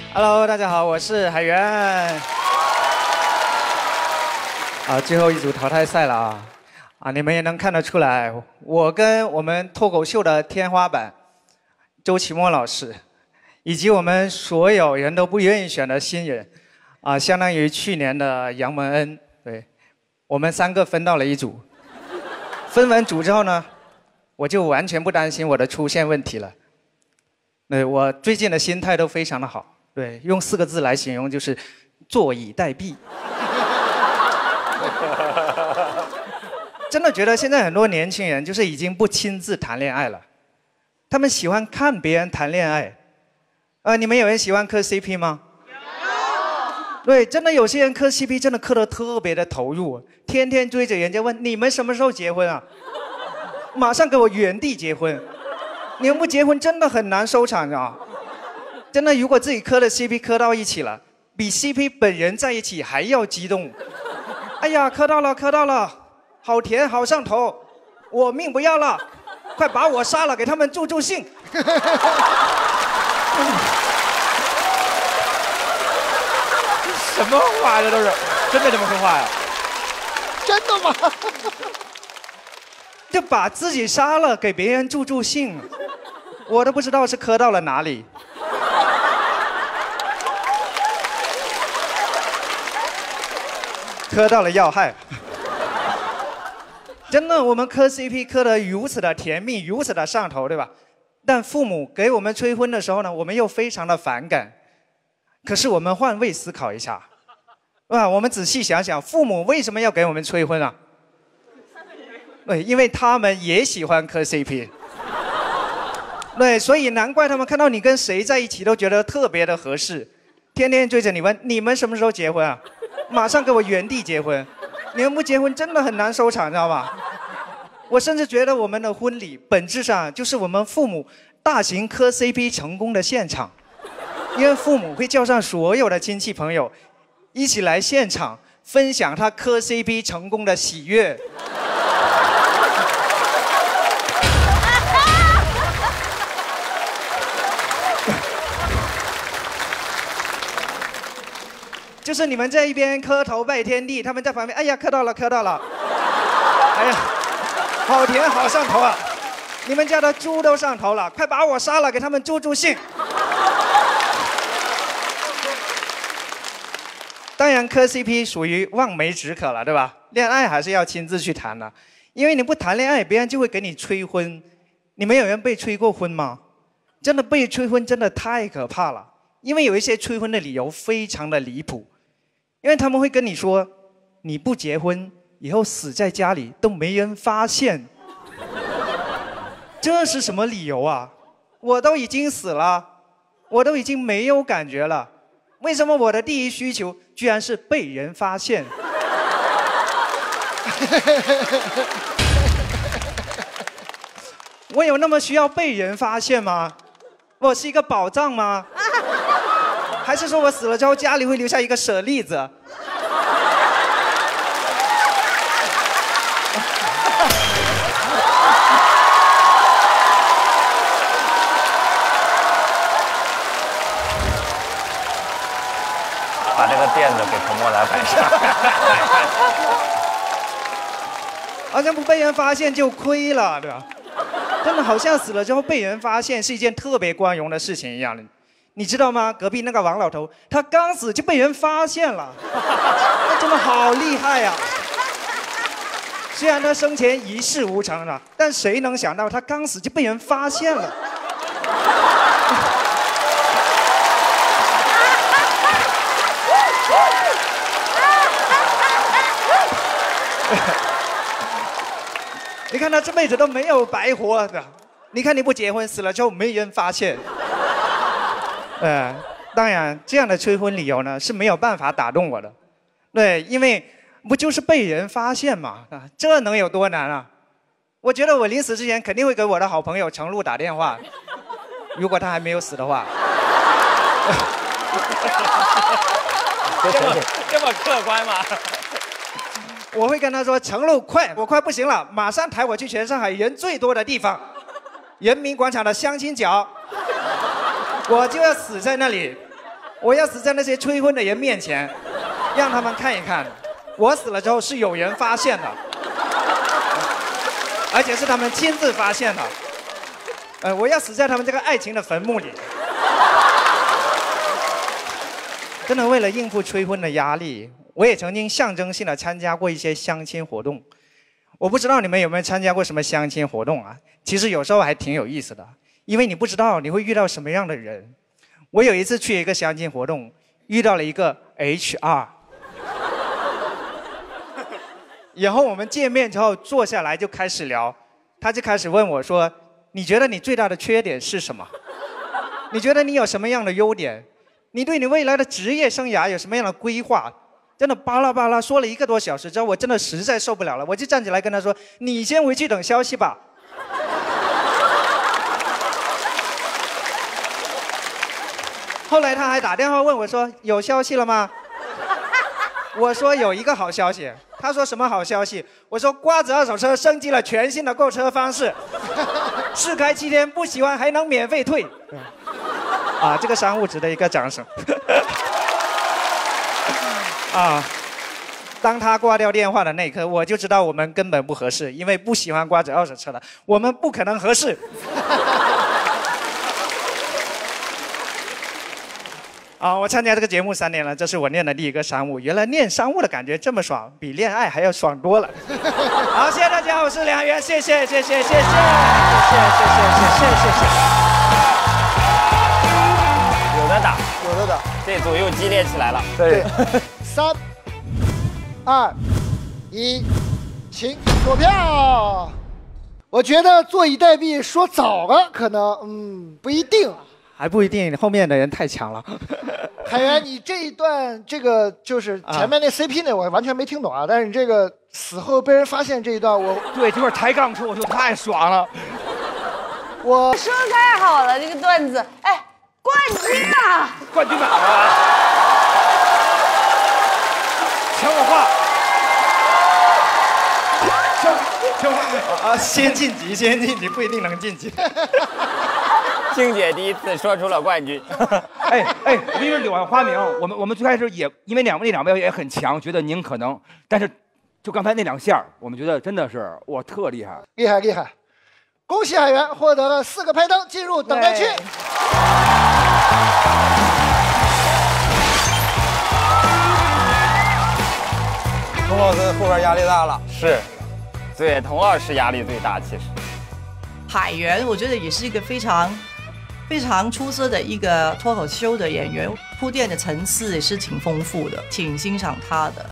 Hello， 大家好，我是海源。最后一组淘汰赛了你们也能看得出来，我跟我们脱口秀的天花板周奇墨老师，以及我们所有人都不愿意选的新人相当于去年的杨蒙恩，对，我们3个分到了一组。分完组之后呢，我就完全不担心我的出现问题了。对，我最近的心态都非常的好，对，用4个字来形容就是坐以待毙。真的觉得现在很多年轻人就是已经不亲自谈恋爱了，他们喜欢看别人谈恋爱。你们有人喜欢磕 CP 吗？有。对，真的有些人磕 CP 真的磕得特别的投入，天天追着人家问你们什么时候结婚啊？马上给我原地结婚，你们不结婚真的很难收场啊！真的，如果自己磕的 CP 磕到一起了，比 CP 本人在一起还要激动。哎呀，磕到了，磕到了，好甜，好上头，我命不要了，快把我杀了，给他们助助兴。 什么话这都是？真的这么说话呀？ 真的吗？ 就把自己杀了，给别人助助兴，我都不知道是磕到了哪里。磕到了要害。真的，我们磕 CP 磕得如此的甜蜜，如此的上头，对吧？但父母给我们催婚的时候呢，我们又非常的反感。可是我们换位思考一下，我们仔细想想，父母为什么要给我们催婚啊？对，因为他们也喜欢磕 CP。对，所以难怪他们看到你跟谁在一起都觉得特别的合适，天天追着你问你们什么时候结婚啊？马上给我原地结婚，你们不结婚真的很难收场，知道吧？我甚至觉得我们的婚礼本质上就是我们父母大型磕 CP 成功的现场，因为父母会叫上所有的亲戚朋友一起来现场分享他磕 CP 成功的喜悦。就是你们在一边磕头拜天地，他们在旁边，哎呀，磕到了，磕到了，哎呀，好甜，好上头啊！你们家的猪都上头了，快把我杀了，给他们助助兴。当然，磕 CP 属于望梅止渴了，对吧？恋爱还是要亲自去谈的，因为你不谈恋爱，别人就会给你催婚。你们有人被催过婚吗？真的被催婚真的太可怕了，因为有一些催婚的理由非常的离谱。因为他们会跟你说，你不结婚，以后死在家里都没人发现。这是什么理由啊？我都已经死了，我都已经没有感觉了，为什么我的第一需求居然是被人发现？我有那么需要被人发现吗？我是一个宝藏吗？还是说我死了之后家里会留下一个舍利子？ 把这个垫子给彭墨来摆上。 好像不被人发现就亏了，对吧？真的好像死了之后被人发现是一件特别光荣的事情一样的。你知道吗？隔壁那个王老头，他刚死就被人发现了，他真的好厉害呀！虽然他生前一事无成了，但谁能想到他刚死就被人发现了？你看他这辈子都没有白活的，你看你不结婚，死了之后没人发现。当然，这样的催婚理由呢是没有办法打动我的，对，因为不就是被人发现嘛，这能有多难啊？我觉得我临死之前肯定会给我的好朋友程璐打电话，如果他还没有死的话。 这么客观吗？ 我会跟他说：“程璐，快，我快不行了，马上抬我去全上海人最多的地方，人民广场的相亲角。”我就要死在那里， 我要死在那些催婚的人面前，让他们看一看，我死了之后是有人发现的，而且是他们亲自发现的。我要死在他们这个爱情的坟墓里。真的为了应付催婚的压力，我也曾经象征性的参加过一些相亲活动。我不知道你们有没有参加过什么相亲活动啊？其实有时候还挺有意思的，因为你不知道你会遇到什么样的人。我有一次去一个相亲活动，遇到了一个 HR， 然后我们见面之后坐下来就开始聊，他就开始问我说：“你觉得你最大的缺点是什么？你觉得你有什么样的优点？你对你未来的职业生涯有什么样的规划？”真的巴拉巴拉说了1个多小时之后，我真的实在受不了了，我就站起来跟他说：“你先回去等消息吧。”后来他还打电话问我说：“有消息了吗？”我说：“有一个好消息。”他说：“什么好消息？”我说：“瓜子二手车升级了全新的购车方式，试开7天，不喜欢还能免费退。”啊，这个商务值得一个掌声。啊，当他挂掉电话的那一刻，我就知道我们根本不合适，因为不喜欢瓜子二手车的，我们不可能合适。啊，我参加这个节目3年了，这是我念的第1个商务。原来念商务的感觉这么爽，比恋爱还要爽多了。好，谢谢大家，我是梁元，谢谢，谢谢，谢谢，谢谢，谢谢，谢谢，谢谢。 有的打， 有的打， 这组又激烈起来了。 对，3、2、1，请锁票。我觉得坐以待毙说早了，可能不一定。 还不一定，后面的人太强了。 海源，你这一段这个就是前面那 CP 呢，我完全没听懂啊。但是你这个死后被人发现这一段， 对这块抬杠车我就太爽了。 我说太好了，这个段子，哎，冠军啊！ 冠军哪儿啊？抢我话。抢我啊！先晋级，先晋级，不一定能晋级。 静姐第一次说出了冠军。 哎，我跟你说，柳暗花明，我们最开始也因为那两位也很强，觉得您可能，但是就刚才那2下，我们觉得真的是哇特厉害， 厉害厉害！恭喜海源获得了4个拍灯，进入等待区。 童老师后边压力大了， 是，对，童老师压力最大，其实。 海源，我觉得也是一个非常出色的一个脱口秀的演员，铺垫的层次也是挺丰富的，挺欣赏他的。